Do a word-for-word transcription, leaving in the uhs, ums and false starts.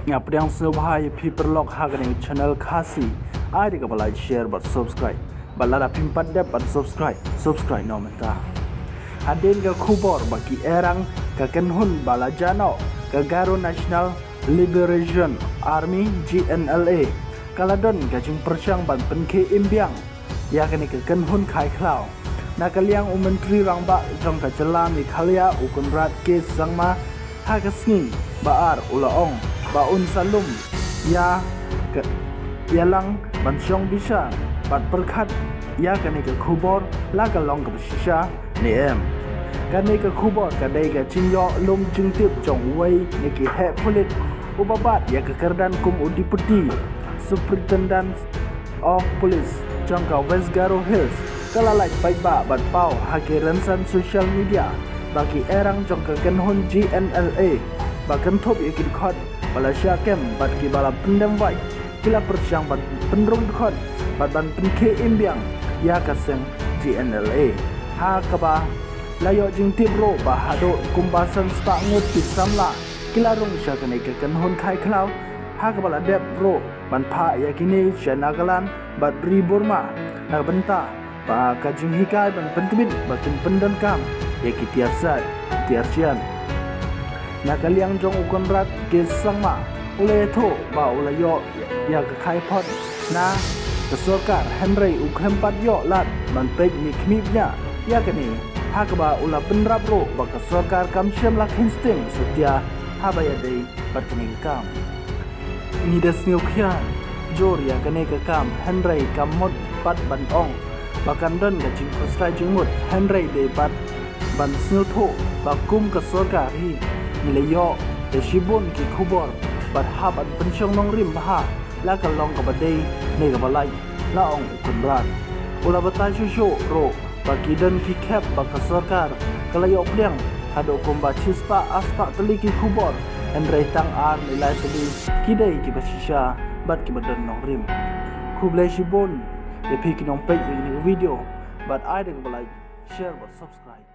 ngap yang subhai pi perlok hagani channel khasi ai de ka like share but subscribe balada pimpat dep but subscribe subscribe no menta hadin ga khubor baki erang ka kenhun balajano ka Garo National Liberation Army G N L A kaladon ka jing persyang ban penke imbiang ya kani ka kenhun khai klau nakaliang umentri rangba jong ka jelami khalia ukunrat ke sangma hagasni baar ulaong baun salum ya ke yalang bansyong bisa pat perkhat ya kani ka khubor la ka long ka shisha ni em kani ka khubor ka dai ka chinyo lum jingtip jong wei ni ki he pulit ubabat ya ka kerdan kum udipudi Superintendent of Police jong ka West Garo Hills kalalai baik ba bat pau hake rensan social media bagi erang jong ka kenhun G N L A bakan thop ikin khot Malaysia kem bat ki bala pendem wai kila persyang bat penrung khot bat ban penke imbiang ya kaseng G N L A ha kaba layo jing tibro ba hado kumbasan spa ngut pisamla kila rung sya kane ka kenhun khai klau ha kaba la dep bro ban pha ya kini syanagalan bat riburma na benta ba ka jing hikai ban pentibit bakin pendan kam ya ki tiarsat tiarsian na kaliang jong ukon rat ke sangma ule tho ba ule yo ya ka khai pot na ka sorkar Henry ukhempat yo lat man pek ni khmipnya ya kani ha ka ba ula penrap ro ba ka sorkar kam shem la khinsting setia ha ba ya dei bat kani kam ni des niu khyan jor ya kani ka kam Henry kam mot pat ban ong bakan don ga jing ko strai jing mut Henry de pat ban snu tho ba kum ka sorkar hi nilayo de shibon ki khubor bat hab an pensyong nong rim ha la ka long ka badai ne ka balai la ong kun rat ula bata shu ro bagi dan ki kep ba ka sarkar kalayo pliang hado komba chispa aspa teli ki khubor en reitang an ilai teli kidai ki basisha bat ki badan nong rim khublai shibon e phi ki nong pe ni video but ai de ka balai share but subscribe